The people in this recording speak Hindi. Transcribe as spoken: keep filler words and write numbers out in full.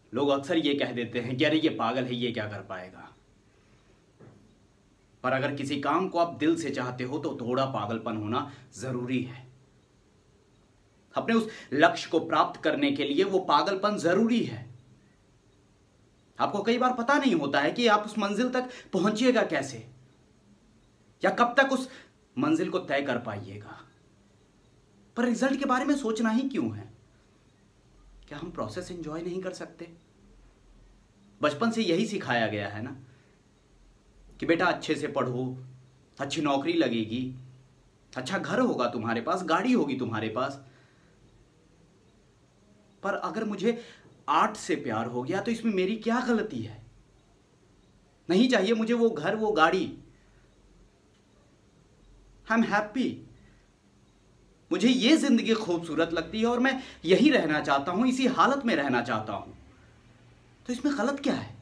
लोग अक्सर ये कह देते हैं कि अरे ये पागल है, ये क्या कर पाएगा। पर अगर किसी काम को आप दिल से चाहते हो तो थोड़ा पागलपन होना जरूरी है। अपने उस लक्ष्य को प्राप्त करने के लिए वो पागलपन जरूरी है। आपको कई बार पता नहीं होता है कि आप उस मंजिल तक पहुंचिएगा कैसे, या कब तक उस मंजिल को तय कर पाइएगा। पर रिजल्ट के बारे में सोचना ही क्यों है? क्या हम प्रोसेस एंजॉय नहीं कर सकते? बचपन से यही सिखाया गया है ना कि बेटा अच्छे से पढ़ो, अच्छी नौकरी लगेगी, अच्छा घर होगा तुम्हारे पास, गाड़ी होगी तुम्हारे पास। पर अगर मुझे आर्ट से प्यार हो गया तो इसमें मेरी क्या गलती है? नहीं चाहिए मुझे वो घर, वो गाड़ी। I am happy. मुझे ये जिंदगी खूबसूरत लगती है और मैं यही रहना चाहता हूं, इसी हालत में रहना चाहता हूं। तो इसमें गलत क्या है?